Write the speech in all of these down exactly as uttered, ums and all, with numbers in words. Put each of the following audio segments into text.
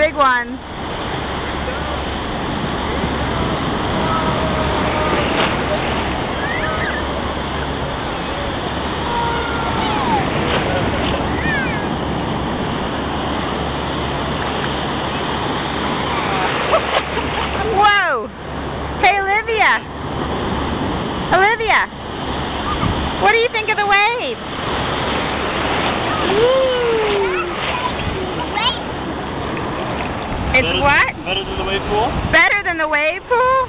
big ones. Whoa! Hey, Olivia! Olivia! What do you think of the waves? It's better, what? Better than the wave pool? Better than the wave pool?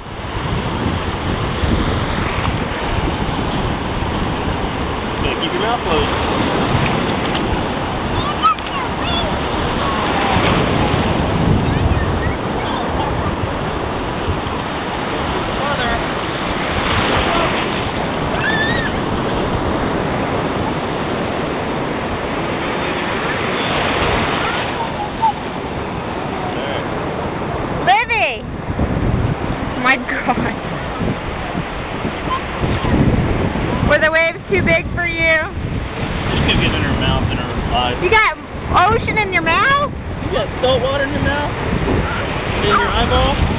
Gotta keep your mouth closed. My God. Were the waves too big for you? She could get in her mouth and her eyes. You got ocean in your mouth? You got salt water in your mouth? In your eyeball?